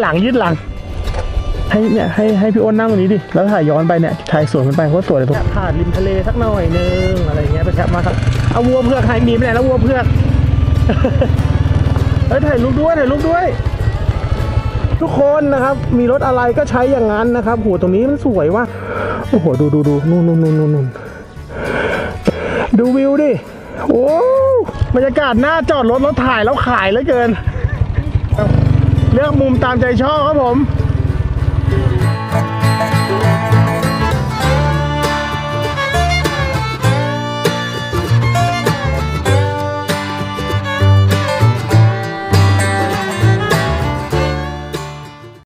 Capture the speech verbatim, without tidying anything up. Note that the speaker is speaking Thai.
ลังยืดหลังให้เนี่ยให้ให้พี่อ้นนั่งตรงนี้ดิแล้วถ่ายย้อนไปเนี่ยถ่ายสวนมันไปเพราะสวยเลยผ่านริมทะเลสักหน่อยนึงอะไรเงี้ยไปแทบมาครับเอาวัวเผือกใครมีไปไหนแล้ววัวเผือกเฮ้ยถ่ายรูปด้วยถ่ายรูปด้วยทุกคนนะครับมีรถอะไรก็ใช้อย่างนั้นนะครับโหตรงนี้มันสวยว่ะโอ้โหดูดูดูนู่นนู่นนู่นนู่นดูวิวดิโอ้บรรยากาศหน้าจอดรถรถถ่ายแล้วขายเหลือเกินเลือกมุมตามใจชอบครับผม